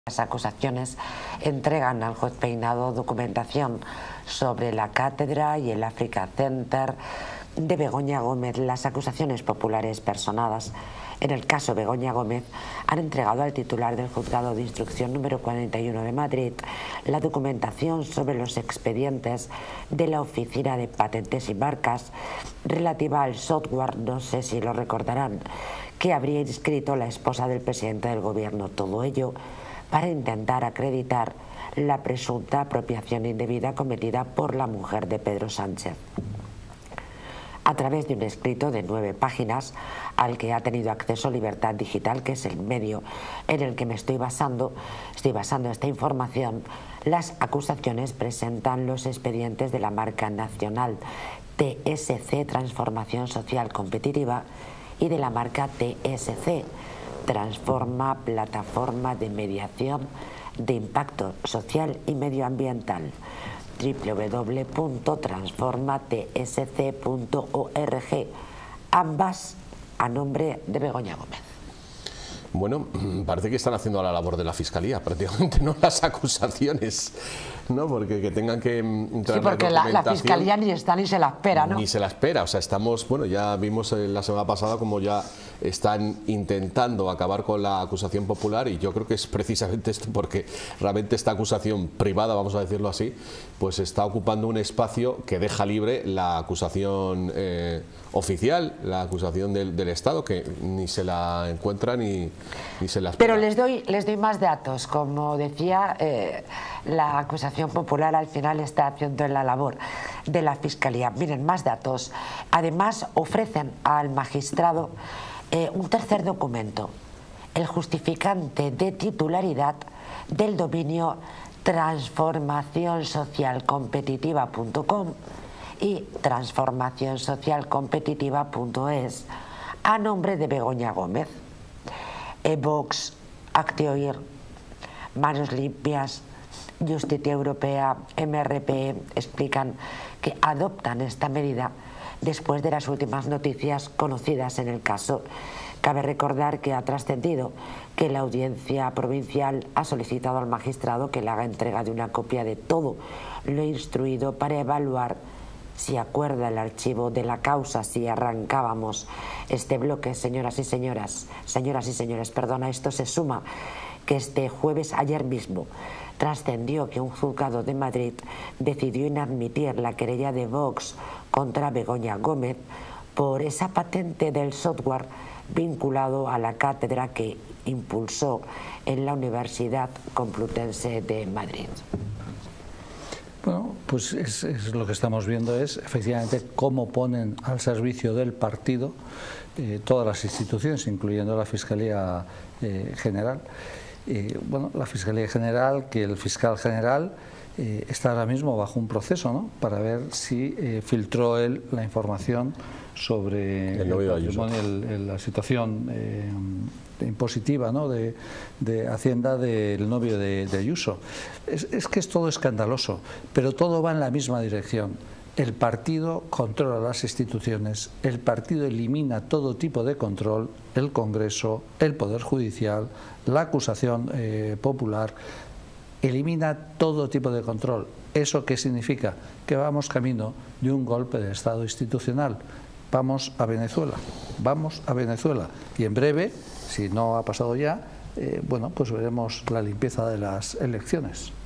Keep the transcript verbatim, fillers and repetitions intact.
Las acusaciones entregan al juez Peinado documentación sobre la cátedra y el Africa Center de Begoña Gómez. Las acusaciones populares personadas en el caso Begoña Gómez han entregado al titular del Juzgado de Instrucción número cuarenta y uno de Madrid la documentación sobre los expedientes de la Oficina de Patentes y Marcas relativa al software, no sé si lo recordarán, que habría inscrito la esposa del presidente del gobierno. Todo ello para intentar acreditar la presunta apropiación indebida cometida por la mujer de Pedro Sánchez. A través de un escrito de nueve páginas al que ha tenido acceso Libertad Digital, que es el medio en el que me estoy basando, estoy basando esta información, las acusaciones presentan los expedientes de la marca nacional T S C, Transformación Social Competitiva, y de la marca T S C, Transforma, Plataforma de Mediación de Impacto Social y Medioambiental, w w w punto transforma t s c punto org, ambas a nombre de Begoña Gómez. Bueno, parece que están haciendo la labor de la Fiscalía, prácticamente, no las acusaciones, ¿no? Porque que tengan que entrar. Sí, porque la, la Fiscalía ni está ni se la espera, ¿no? Ni se la espera, o sea, estamos, bueno, ya vimos la semana pasada como ya están intentando acabar con la acusación popular, y yo creo que es precisamente esto, porque realmente esta acusación privada, vamos a decirlo así, pues está ocupando un espacio que deja libre la acusación eh, oficial, la acusación del, del Estado, que ni se la encuentra ni... Pero les doy, les doy más datos. Como decía, eh, la acusación popular al final está haciendo la labor de la Fiscalía. Miren, más datos. Además, ofrecen al magistrado eh, un tercer documento, el justificante de titularidad del dominio transformación social competitiva punto com y transformación social competitiva punto es a nombre de Begoña Gómez. Vox, Actioir, Manos Limpias, Justicia Europea, M R P explican que adoptan esta medida después de las últimas noticias conocidas en el caso. Cabe recordar que ha trascendido que la Audiencia Provincial ha solicitado al magistrado que le haga entrega de una copia de todo lo instruido para evaluar si acuerda el archivo de la causa, si arrancábamos este bloque. Señoras y señoras, señoras y señores, perdona, esto se suma que este jueves, ayer mismo, trascendió que un juzgado de Madrid decidió inadmitir la querella de Vox contra Begoña Gómez por esa patente del software vinculado a la cátedra que impulsó en la Universidad Complutense de Madrid. Bueno, pues es, es lo que estamos viendo es efectivamente cómo ponen al servicio del partido eh, todas las instituciones, incluyendo la Fiscalía eh, General. Eh, bueno, la Fiscalía General, que el fiscal general eh, está ahora mismo bajo un proceso, ¿no?, para ver si eh, filtró él la información sobre el el patrimonio, el, el, la situación eh, impositiva, ¿no?, de, de Hacienda del novio de, de Ayuso. Es, es que es todo escandaloso, pero todo va en la misma dirección. El partido controla las instituciones, el partido elimina todo tipo de control, el Congreso, el Poder Judicial, la acusación eh, popular, elimina todo tipo de control. ¿Eso qué significa? Que vamos camino de un golpe de Estado institucional. Vamos a Venezuela, vamos a Venezuela. Y en breve, si no ha pasado ya, eh, bueno, pues veremos la limpieza de las elecciones.